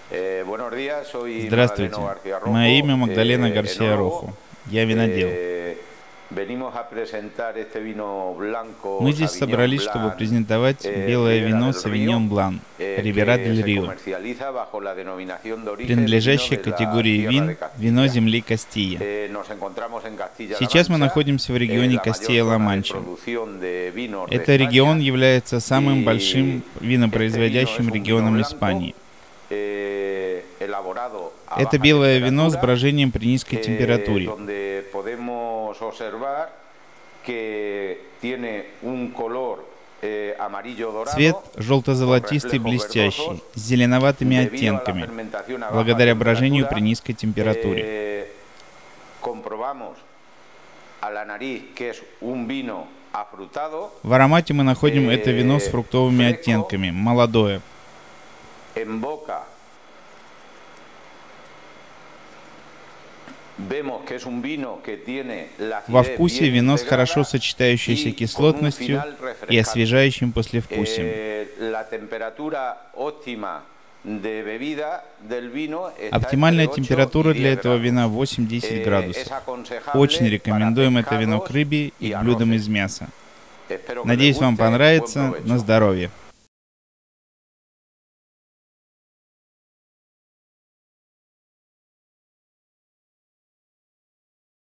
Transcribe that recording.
Здравствуйте, мое имя Магдалена Гарсия Роху. Я винодел. Мы здесь собрались, чтобы презентовать белое вино Sauvignon Blanc Ribera del Río, принадлежащее категории вин «Вино земли Кастилья». Сейчас мы находимся в регионе Кастилья-Ла-Манча. Этот регион является самым большим винопроизводящим регионом Испании. Это белое вино с брожением при низкой температуре. Цвет желто-золотистый, блестящий, с зеленоватыми оттенками, благодаря брожению при низкой температуре. В аромате мы находим это вино с фруктовыми оттенками, молодое. Во вкусе вино с хорошо сочетающейся кислотностью и освежающим послевкусием. Оптимальная температура для этого вина 8-10 градусов. Очень рекомендуем это вино к рыбе и к блюдам из мяса. Надеюсь, вам понравится. На здоровье!